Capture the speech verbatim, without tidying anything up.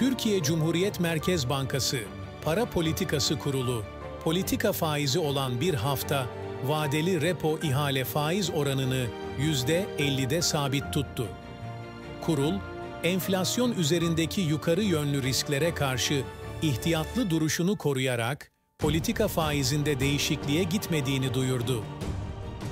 Türkiye Cumhuriyet Merkez Bankası, Para Politikası Kurulu, politika faizi olan bir hafta vadeli repo ihale faiz oranını yüzde ellide sabit tuttu. Kurul, enflasyon üzerindeki yukarı yönlü risklere karşı ihtiyatlı duruşunu koruyarak politika faizinde değişikliğe gitmediğini duyurdu.